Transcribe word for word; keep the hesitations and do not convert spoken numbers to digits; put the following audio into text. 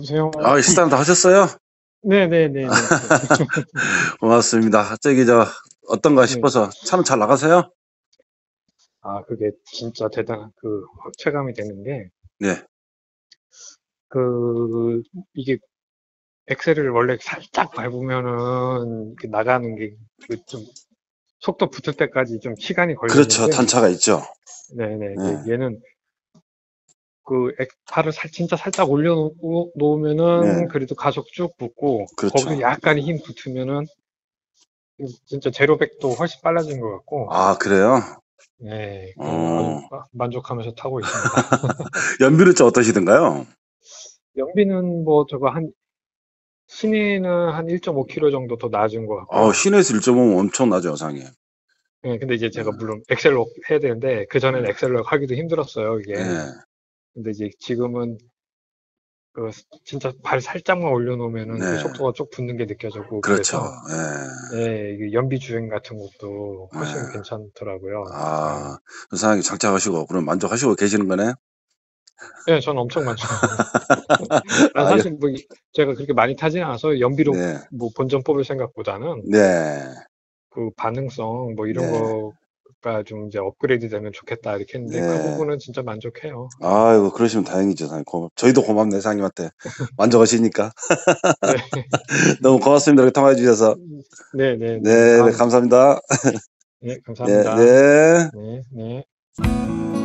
여보세요? 아, 식사는 다 하셨어요? 네네네네. 고맙습니다. 저기, 저, 어떤가 네. 싶어서 차는 잘 나가세요? 아, 그게 진짜 대단한, 그, 확 체감이 되는 게, 네. 그, 이게 엑셀을 원래 살짝 밟으면은 이렇게 나가는 게, 그 좀, 속도 붙을 때까지 좀 시간이 그렇죠. 걸리는데, 단차가 있죠. 네네. 네. 이제 얘는 그 엑- 팔을 살, 진짜 살짝 올려놓고 네. 놓으면은 그래도 가속 쭉 붙고, 거기서 그렇죠. 약간의 힘 붙으면은 진짜 제로백도 훨씬 빨라진 것 같고, 아, 그래요? 네, 그 아주 어, 마- 만족하면서 타고 있습니다. 연비는 좀 어떠시던가요? 연비는 뭐 저거 한 시내는 한 일 점 오 킬로미터 정도 더 낮은 것 어, 같고요. 시내에서 일 점 오면 엄청 나죠, 상이. 예, 근데 이제 네. 제가 물론 엑셀로 해야 되는데 그전에는 네. 엑셀로 하기도 힘들었어요, 이게. 네. 근데 이제 지금은 그 진짜 발 살짝만 올려놓으면은 그 네. 속도가 쭉 붙는 게 느껴지고 그렇죠. 그래서 예. 예, 이게 연비 주행 같은 것도 훨씬 예. 괜찮더라고요. 예, 아, 상이 장착하시고, 그럼 만족하시고 계시는 거네? 예, 저는 엄청 만족합니다. 아, 아, 예. 사실 뭐 이- 제가 그렇게 많이 타지는 않아서 연비로 네. 뭐 본전 뽑을 생각보다는 네. 그 반응성 뭐 이런 네. 거가 좀 이제 업그레이드 되면 좋겠다 이렇게 했는데 그 네. 부분은 진짜 만족해요. 예. 아이고, 그러시면 다행이죠, 사장님. 고맙, 저희도 고맙네, 사장님한테. 만족하시니까. 네, 너무 고맙습니다. 이렇게 통화해 주셔서. 네, 네, 네. 네, 네, 아, 감사합니다. 네, 네, 감사합니다. 네. 네, 네.